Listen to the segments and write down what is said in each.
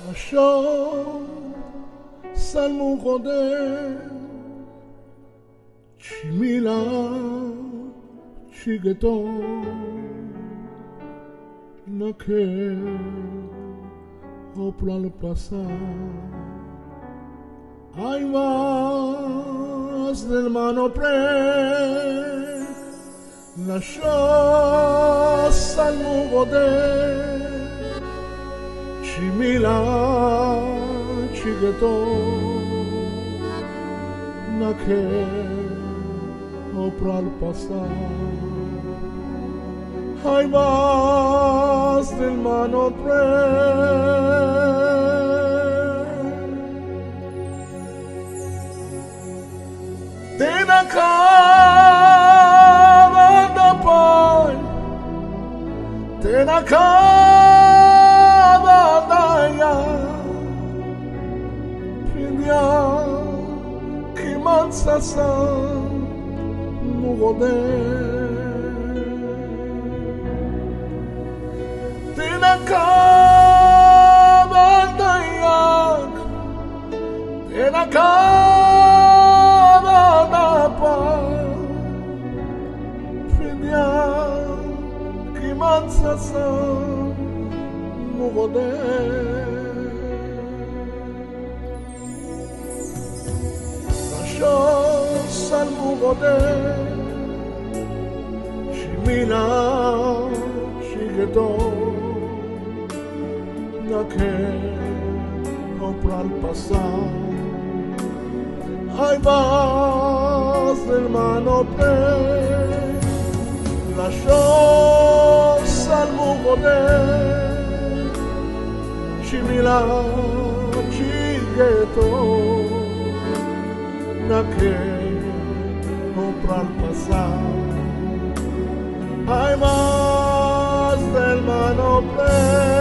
עכשיו שלמו חודר צ'מילה צ'יגתו נקה הופלה לפסה Hay más del mano pre la chosa al mugode chimila chigeto na que opra al pasar Hay más del mano pre Tenacaba daya Pinya kimansa san mugode Tenacaba daya Tenacaba dapa Pinya kimansa mugode Rashos al mugode Shimila shigeto Nake opra al pasar Hay más del mano pre Rashos al mugode Shimila chigeto Nake opra al pasar Hay más del mano pre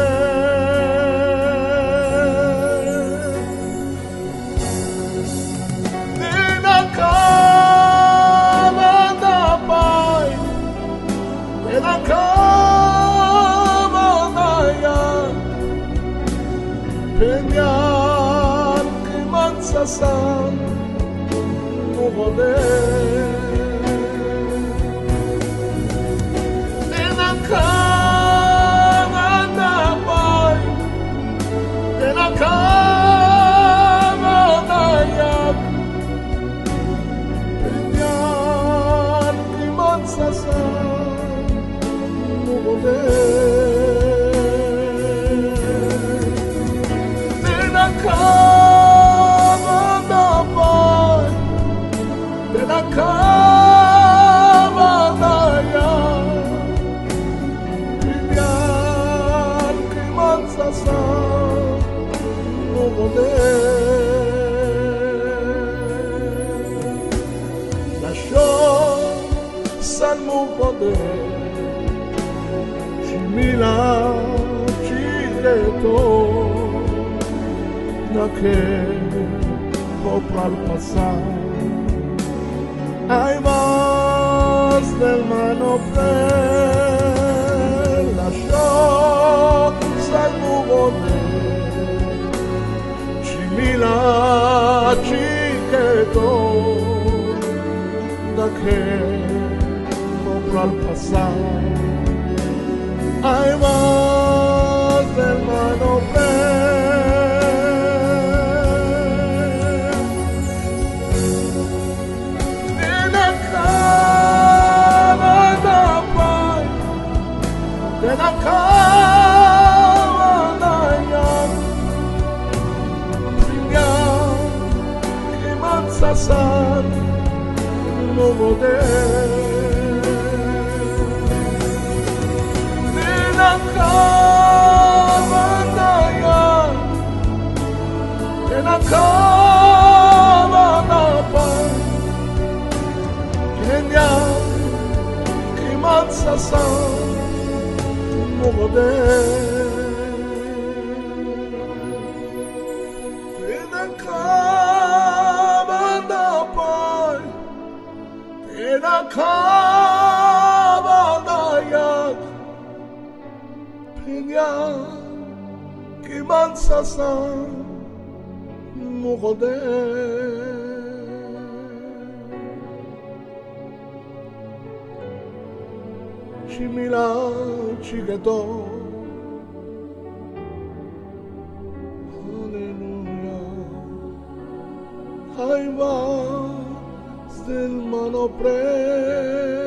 Penyan kimansasan mugode Tenakaba napay Tenakaba nayak Penyan kimansasan mugode Tenacaba daya Pinyan kimansa sa mugode Rashos al mugode Shimila chigeto Nake opra al pasar Hay más del mano pre La chosa al mugode Chimila chigeto Nake opra al pasar Hay más del mano pre Tenacaba daya Pinyan kimansasan mugode Tenacaba daya Tenacaba dapa Pinyan kimansasan mugode Tenacaba napay Tenacaba dayak Pinya kiman sasam mukode shimila chigato hallelujah Haiva still mano pre